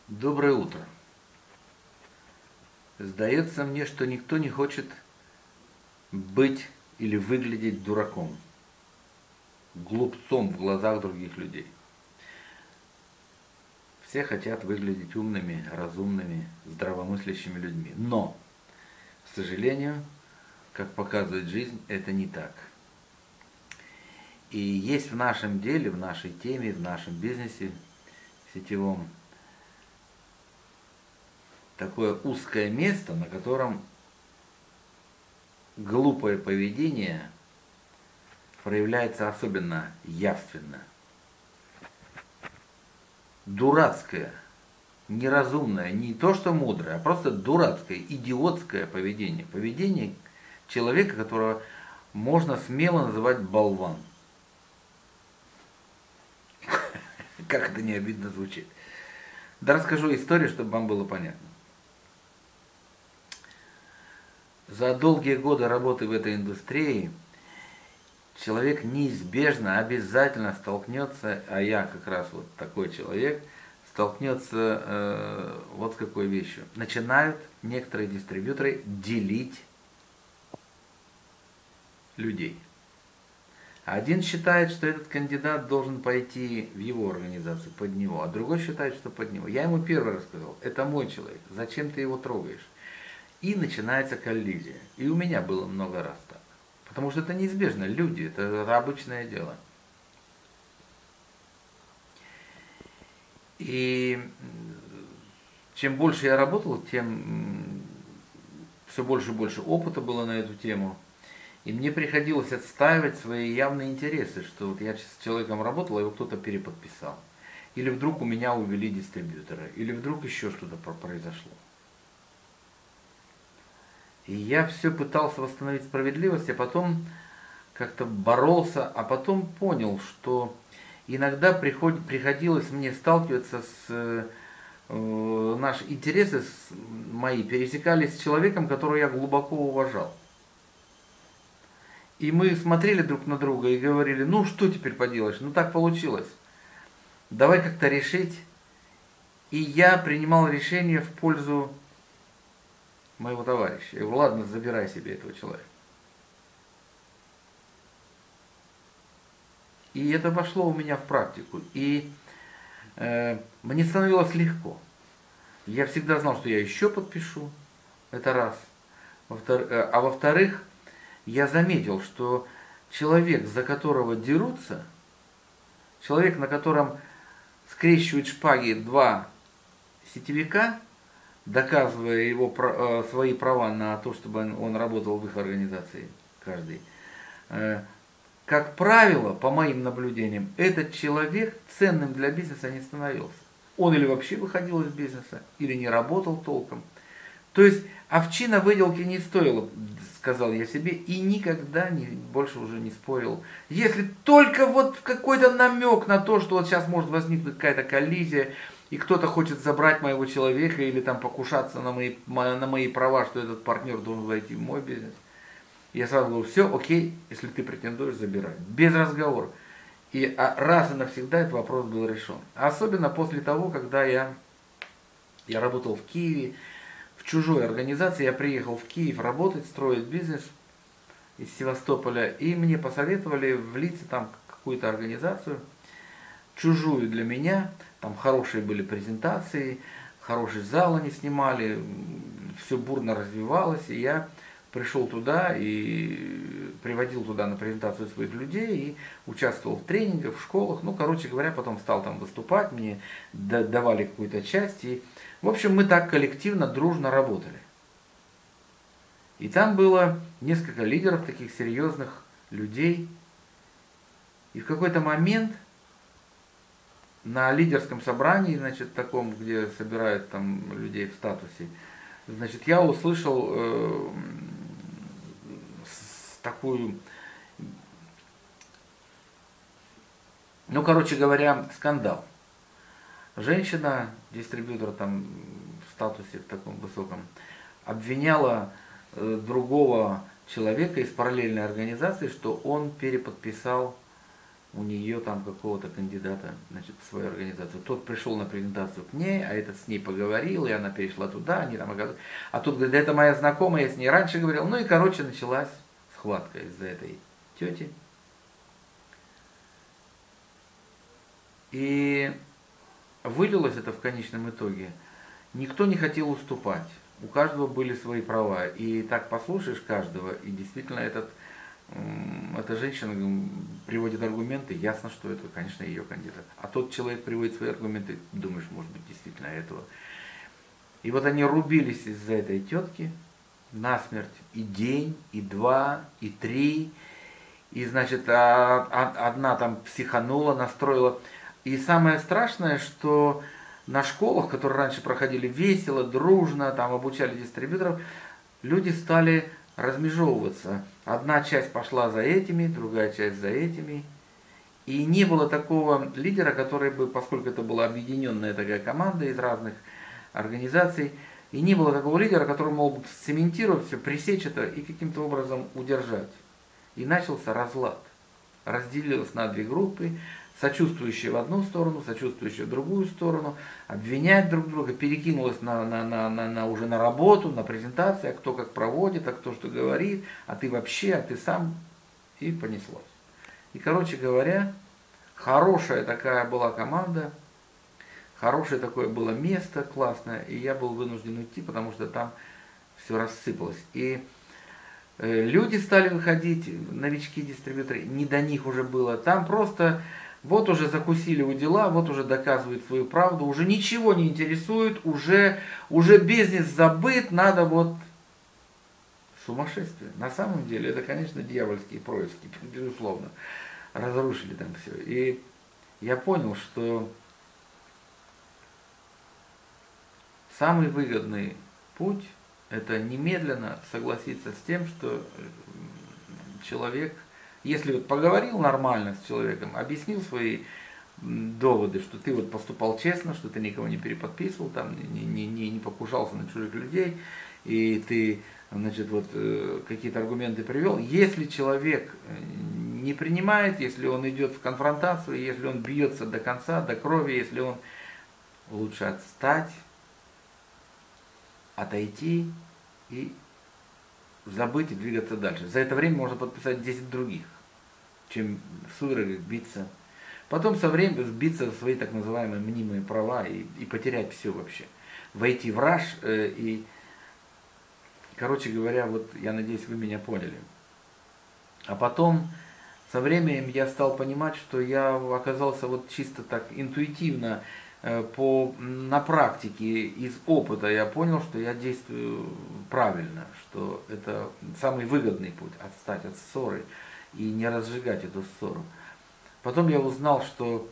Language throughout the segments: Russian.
Доброе утро. Сдается мне, что никто не хочет быть или выглядеть дураком, глупцом в глазах других людей. Все хотят выглядеть умными, разумными, здравомыслящими людьми. Но, к сожалению, как показывает жизнь, это не так. И есть в нашем деле, в нашей теме, в нашем бизнесе сетевом такое узкое место, на котором глупое поведение проявляется особенно явственно. Дурацкое, неразумное, не то что мудрое, а просто дурацкое, идиотское поведение. Поведение человека, которого можно смело называть болван. Как это не обидно звучит. Да расскажу историю, чтобы вам было понятно. За долгие годы работы в этой индустрии человек неизбежно, обязательно столкнется, а я как раз вот такой человек, столкнется вот с какой вещью. Начинают некоторые дистрибьюторы делить людей. Один считает, что этот кандидат должен пойти в его организацию под него, а другой считает, что под него. Я ему первый раз сказал, это мой человек, зачем ты его трогаешь? И начинается коллизия. И у меня было много раз так. Потому что это неизбежно, люди, это обычное дело. И чем больше я работал, тем все больше и больше опыта было на эту тему. И мне приходилось отстаивать свои явные интересы, что вот я с человеком работал, а его кто-то переподписал. Или вдруг у меня увели дистрибьютора, или вдруг еще что-то произошло. И я все пытался восстановить справедливость, а потом как-то боролся, а потом понял, что иногда приходилось мне сталкиваться с наши интересы мои пересекались с человеком, которого я глубоко уважал. И мы смотрели друг на друга и говорили, ну что теперь поделаешь, ну так получилось. Давай как-то решить. И я принимал решение в пользу моего товарища. Я говорю, ладно, забирай себе этого человека. И это вошло у меня в практику. И мне становилось легко. Я всегда знал, что я еще подпишу. Это раз. А во-вторых, я заметил, что человек, за которого дерутся, человек, на котором скрещивают шпаги два сетевика, доказывая свои права на то, чтобы он работал в их организации, каждый, как правило, по моим наблюдениям, этот человек ценным для бизнеса не становился. Он или вообще выходил из бизнеса, или не работал толком. То есть овчина выделки не стоила, сказал я себе, и никогда больше уже не спорил. Если только вот какой-то намек на то, что вот сейчас может возникнуть какая-то коллизия, и кто-то хочет забрать моего человека или там покушаться на мои права, что этот партнер должен войти в мой бизнес. Я сразу говорю, все, окей, если ты претендуешь, забирай. Без разговора. И раз и навсегда этот вопрос был решен. Особенно после того, когда я работал в Киеве, в чужой организации, я приехал в Киев работать, строить бизнес из Севастополя, и мне посоветовали влиться там в какую-то организацию, чужую для меня, там хорошие были презентации, хороший зал они снимали, все бурно развивалось, и я пришел туда и приводил туда на презентацию своих людей и участвовал в тренингах, в школах. Ну, короче говоря, потом стал там выступать, мне давали какую-то часть. И, в общем, мы так коллективно, дружно работали. И там было несколько лидеров, таких серьезных людей. И в какой-то момент на лидерском собрании, значит, таком, где собирают там людей в статусе, значит, я услышал такую, ну, короче говоря, скандал. Женщина, дистрибьютор там в статусе в таком высоком, обвиняла другого человека из параллельной организации, что он переподписал у нее там какого-то кандидата, значит, в свою организацию. Тот пришел на презентацию к ней, а этот с ней поговорил, и она перешла туда, они там оказались. А тут говорит, да это моя знакомая, я с ней раньше говорил. Ну и, короче, началась схватка из-за этой тети. И вылилось это в конечном итоге. Никто не хотел уступать. У каждого были свои права. И так послушаешь каждого, и действительно эта женщина приводит аргументы, ясно, что это, конечно, ее кандидат. А тот человек приводит свои аргументы, думаешь, может быть, действительно этого. И вот они рубились из-за этой тетки насмерть и день, и два, и три. И, значит, одна там психанула, настроила. И самое страшное, что на школах, которые раньше проходили весело, дружно, там обучали дистрибьюторов, люди стали размежевываться. Одна часть пошла за этими, другая часть за этими. И не было такого лидера, который бы, поскольку это была объединенная такая команда из разных организаций, и не было такого лидера, который мог бы цементировать все, пресечь это и каким-то образом удержать. И начался разлад. Разделилось на две группы, сочувствующие в одну сторону, сочувствующие в другую сторону, обвинять друг друга, перекинулось уже на работу, на презентации, а кто как проводит, а кто что говорит, а ты вообще, а ты сам, и понеслось. И, короче говоря, хорошая такая была команда, хорошее такое было место классное, и я был вынужден уйти, потому что там все рассыпалось. И люди стали выходить, новички-дистрибьюторы, не до них уже было. Там просто вот уже закусили у дела, вот уже доказывают свою правду, уже ничего не интересует, уже бизнес забыт, надо вот сумасшествие. На самом деле это, конечно, дьявольские происки, безусловно. Разрушили там все. И я понял, что самый выгодный путь – это немедленно согласиться с тем, что человек, если вот поговорил нормально с человеком, объяснил свои доводы, что ты вот поступал честно, что ты никого не переподписывал, там, не покушался на чужих людей, и ты, значит, вот какие-то аргументы привел. Если человек не принимает, если он идет в конфронтацию, если он бьется до конца, до крови, если он лучше отстать, отойти и забыть и двигаться дальше. За это время можно подписать 10 других, чем в судорогах биться. Потом со временем сбиться в свои так называемые мнимые права и потерять все вообще. Войти в раж и, короче говоря, вот я надеюсь, вы меня поняли. А потом со временем я стал понимать, что я оказался вот чисто так интуитивно, на практике, из опыта я понял, что я действую правильно, что это самый выгодный путь, отстать от ссоры и не разжигать эту ссору. Потом я узнал, что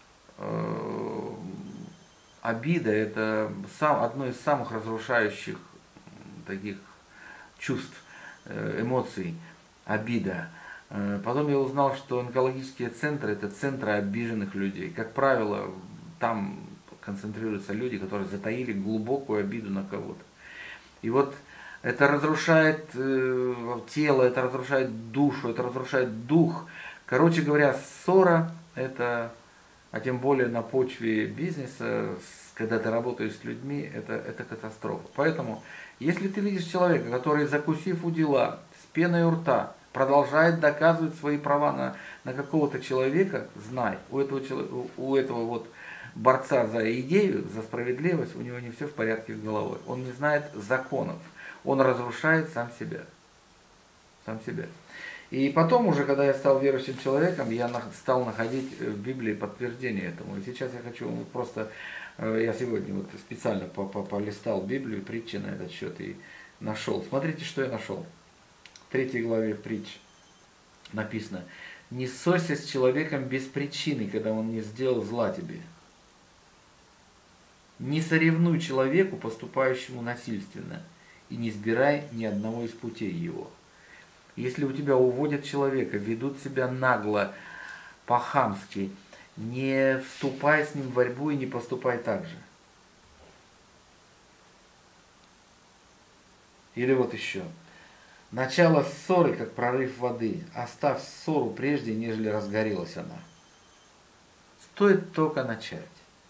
обида – это одно из самых разрушающих таких чувств, эмоций, обида. Потом я узнал, что онкологические центры – это центры обиженных людей. Как правило, там концентрируются люди, которые затаили глубокую обиду на кого-то. И вот это разрушает тело, это разрушает душу, это разрушает дух. Короче говоря, ссора – это, а тем более на почве бизнеса, когда ты работаешь с людьми, это катастрофа. Поэтому, если ты видишь человека, который, закусив у дела, с пеной у рта, продолжает доказывать свои права на какого-то человека, знай, у этого вот борца за идею, за справедливость, у него не все в порядке с головой. Он не знает законов. Он разрушает сам себя. Сам себя. И потом уже, когда я стал верующим человеком, я стал находить в Библии подтверждение этому. И сейчас я хочу просто, я сегодня вот специально полистал Библию, притчи на этот счет и нашел. Смотрите, что я нашел. В 3 главе притч написано: «Не ссорься с человеком без причины, когда он не сделал зла тебе. Не соревнуй человеку, поступающему насильственно, и не сбирай ни одного из путей его». Если у тебя уводят человека, ведут себя нагло, по-хамски, не вступай с ним в борьбу и не поступай так же. Или вот еще. Начало ссоры, как прорыв воды. Оставь ссору прежде, нежели разгорелась она. Стоит только начать.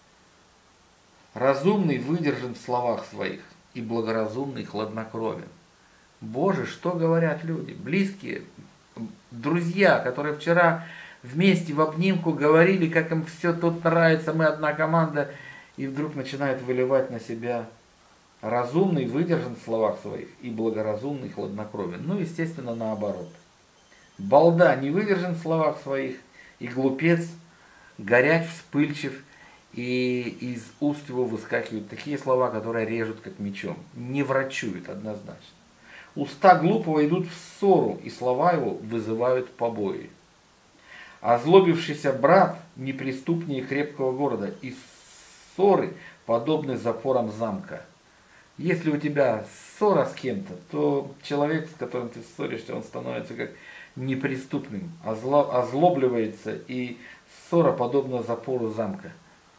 Разумный выдержан в словах своих, и благоразумный хладнокровен. Боже, что говорят люди, близкие, друзья, которые вчера вместе в обнимку говорили, как им все тут нравится, мы одна команда, и вдруг начинают выливать на себя. Разумный выдержан в словах своих, и благоразумный хладнокровен. Ну, естественно, наоборот. Балда не выдержан в словах своих, и глупец горяч, вспыльчив, и из уст его выскакивают такие слова, которые режут как мечом. Не врачуют однозначно. Уста глупого идут в ссору, и слова его вызывают побои. Озлобившийся брат неприступнее крепкого города, и ссоры подобны запорам замка. Если у тебя ссора с кем-то, то человек, с которым ты ссоришься, он становится как неприступным, озлобливается, и ссора подобна запору замка.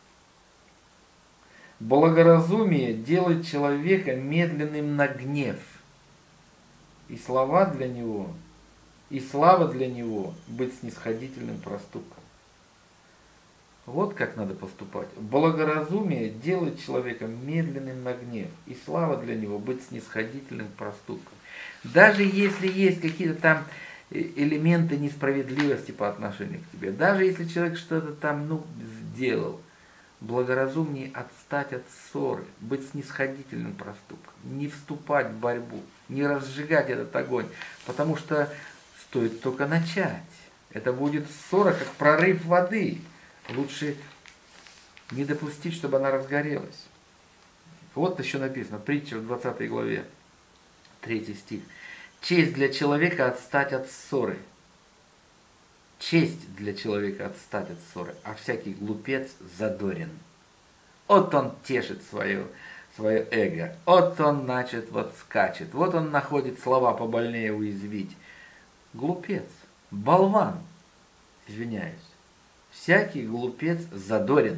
Благоразумие делает человека медленным на гнев, и слова для него, и слава для него быть снисходительным проступком. Вот как надо поступать. Благоразумие делает человека медленным на гнев, и слава для него быть снисходительным проступком. Даже если есть какие-то там элементы несправедливости по отношению к тебе, даже если человек что-то там сделал, благоразумнее отстать от ссоры, быть снисходительным проступком, не вступать в борьбу, не разжигать этот огонь, потому что стоит только начать. Это будет ссора, как прорыв воды. Лучше не допустить, чтобы она разгорелась. Вот еще написано, притча в 20 главе, 3 стих. Честь для человека отстать от ссоры. Честь для человека отстать от ссоры, а всякий глупец задорен. Вот он тешит свое эго, вот он, вот скачет, вот он находит слова побольнее уязвить. Глупец, болван, извиняюсь. Всякий глупец задорен.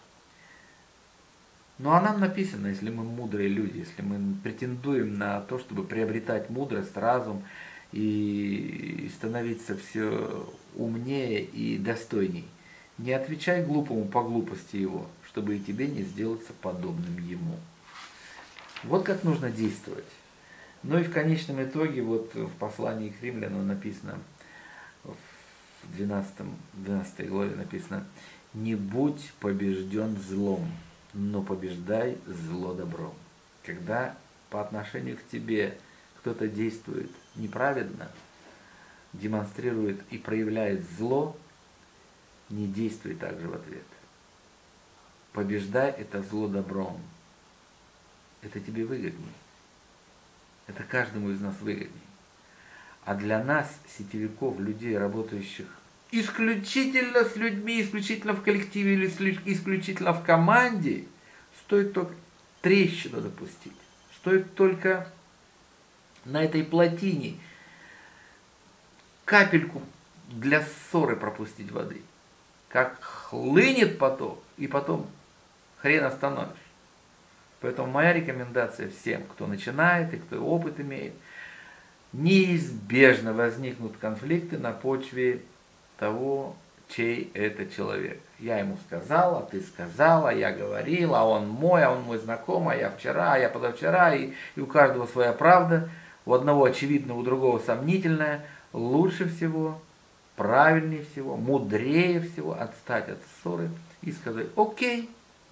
Ну а нам написано, если мы мудрые люди, если мы претендуем на то, чтобы приобретать мудрость, разум и становиться все умнее и достойней, не отвечай глупому по глупости его, чтобы и тебе не сделаться подобным ему. Вот как нужно действовать. Ну и в конечном итоге, вот в послании к римлянам написано, в 12 главе написано: «Не будь побежден злом, но побеждай зло добром». Когда по отношению к тебе кто-то действует неправедно, демонстрирует и проявляет зло, не действуй также в ответ. Побеждай это зло добром. Это тебе выгоднее. Это каждому из нас выгоднее. А для нас, сетевиков, людей, работающих исключительно с людьми, исключительно в коллективе или исключительно в команде, стоит только трещину допустить. Стоит только на этой плотине капельку для ссоры пропустить воды. Как хлынет поток, и потом хрен остановишь. Поэтому моя рекомендация всем, кто начинает и кто опыт имеет, неизбежно возникнут конфликты на почве того, чей это человек. Я ему сказал, а ты сказала, я говорил, а он мой знакомый, а я вчера, а я позавчера, и у каждого своя правда, у одного очевидно, у другого сомнительная. Лучше всего, правильнее всего, мудрее всего отстать от ссоры и сказать: окей,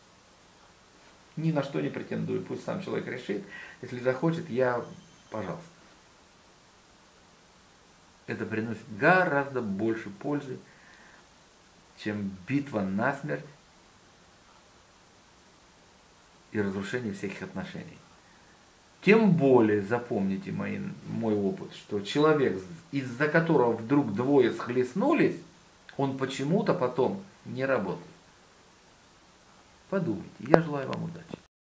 ни на что не претендую, пусть сам человек решит, если захочет, пожалуйста. Это приносит гораздо больше пользы, чем битва насмерть и разрушение всяких отношений. Тем более, запомните мой опыт, что человек, из-за которого вдруг двое схлестнулись, он почему-то потом не работает. Подумайте. Я желаю вам удачи.